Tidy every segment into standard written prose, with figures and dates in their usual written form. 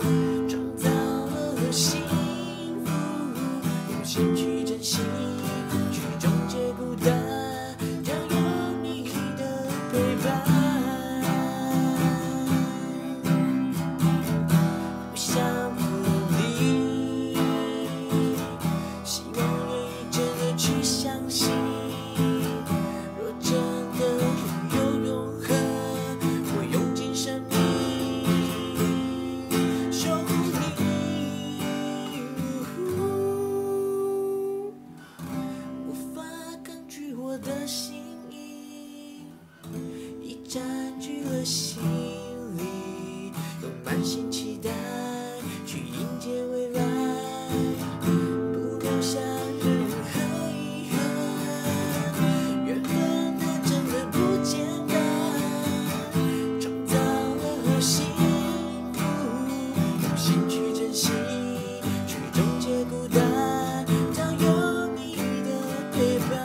创造了幸福，用心去珍惜，去终结孤单，将有你的陪伴。不想分离，希望愿意真的去相信。若真的拥有永恒，我用尽生命守护你。无法抗拒我的心意，已占据了心里，用满心期待去迎接未来，不留下任何遗憾。缘分它真的不简单，创造了幸福，用心去珍惜，去终结孤单，将有你的陪伴。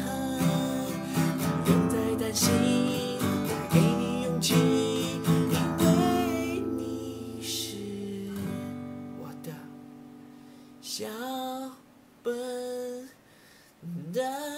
不用再担心，我给你勇气，因为你是我的小笨蛋。